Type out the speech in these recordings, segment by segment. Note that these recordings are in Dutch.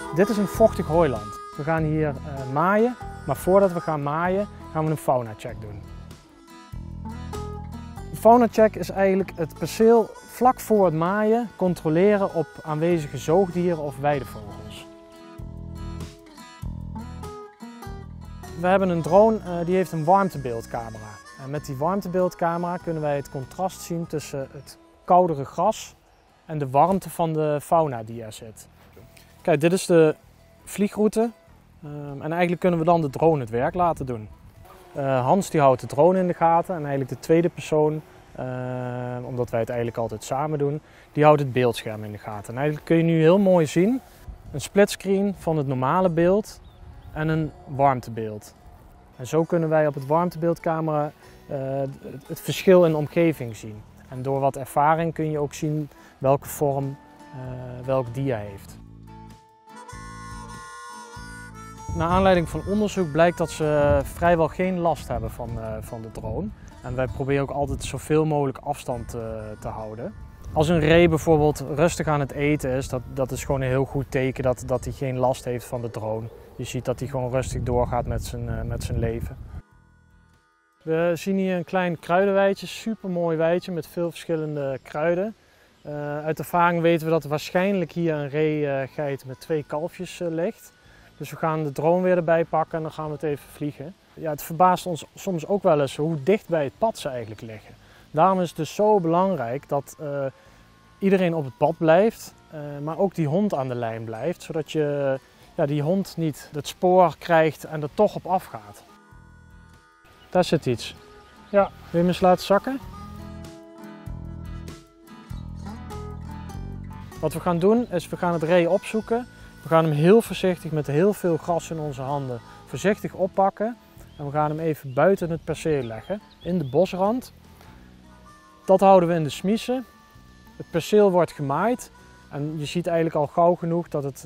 Dit is een vochtig hooiland. We gaan hier maaien, maar voordat we gaan maaien gaan we een faunacheck doen. Een faunacheck is eigenlijk het perceel vlak voor het maaien controleren op aanwezige zoogdieren of weidevogels. We hebben een drone die heeft een warmtebeeldcamera. En met die warmtebeeldcamera kunnen wij het contrast zien tussen het koudere gras en de warmte van de fauna die er zit. Kijk, dit is de vliegroute en eigenlijk kunnen we dan de drone het werk laten doen. Hans die houdt de drone in de gaten en eigenlijk de tweede persoon, omdat wij het eigenlijk altijd samen doen, die houdt het beeldscherm in de gaten. En eigenlijk kun je nu heel mooi zien een splitscreen van het normale beeld en een warmtebeeld. En zo kunnen wij op het warmtebeeldcamera het verschil in de omgeving zien. En door wat ervaring kun je ook zien welke vorm welk dier heeft. Naar aanleiding van onderzoek blijkt dat ze vrijwel geen last hebben van de drone. En wij proberen ook altijd zoveel mogelijk afstand te houden. Als een ree bijvoorbeeld rustig aan het eten is, dat is gewoon een heel goed teken dat hij geen last heeft van de drone. Je ziet dat hij gewoon rustig doorgaat met zijn leven. We zien hier een klein kruidenweidje, super mooi weidje met veel verschillende kruiden. Uit ervaring weten we dat er waarschijnlijk hier een ree-geit met 2 kalfjes ligt. Dus we gaan de drone weer erbij pakken en dan gaan we het even vliegen. Ja, het verbaast ons soms ook wel eens hoe dicht bij het pad ze eigenlijk liggen. Daarom is het dus zo belangrijk dat iedereen op het pad blijft, maar ook die hond aan de lijn blijft. Zodat je die hond niet het spoor krijgt en er toch op afgaat. Daar zit iets. Ja, wil je hem eens laten zakken? Wat we gaan doen is, we gaan het ree opzoeken. We gaan hem heel voorzichtig met heel veel gras in onze handen voorzichtig oppakken. En we gaan hem even buiten het perceel leggen, in de bosrand. Dat houden we in de smiezen. Het perceel wordt gemaaid. En je ziet eigenlijk al gauw genoeg dat het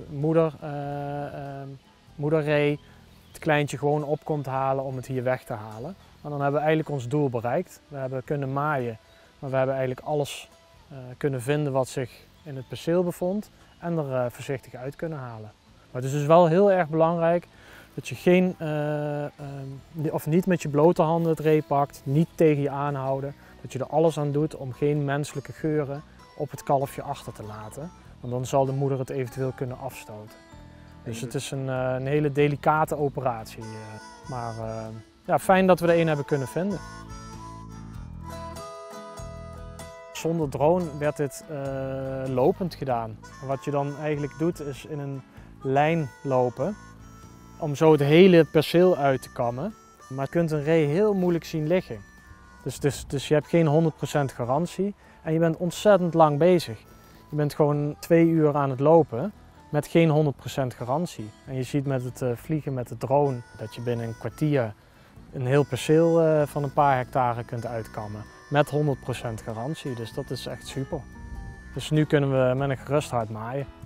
moederree het kleintje gewoon op komt halen om het hier weg te halen. Maar dan hebben we eigenlijk ons doel bereikt. We hebben kunnen maaien, maar we hebben eigenlijk alles kunnen vinden wat zich in het perceel bevond en er voorzichtig uit kunnen halen. Maar het is dus wel heel erg belangrijk dat je niet met je blote handen het ree pakt, niet tegen je aanhouden. Dat je er alles aan doet om geen menselijke geuren op het kalfje achter te laten. Want dan zal de moeder het eventueel kunnen afstoten. Dus het is een hele delicate operatie. Maar fijn dat we er een hebben kunnen vinden. Zonder drone werd dit lopend gedaan. Wat je dan eigenlijk doet is in een lijn lopen. Om zo het hele perceel uit te kammen. Maar je kunt een ree heel moeilijk zien liggen. Dus je hebt geen 100% garantie. En je bent ontzettend lang bezig. Je bent gewoon 2 uur aan het lopen met geen 100% garantie. En je ziet met het vliegen met de drone dat je binnen een kwartier een heel perceel van een paar hectare kunt uitkammen. Met 100% garantie, dus dat is echt super. Dus nu kunnen we met een gerust hart maaien.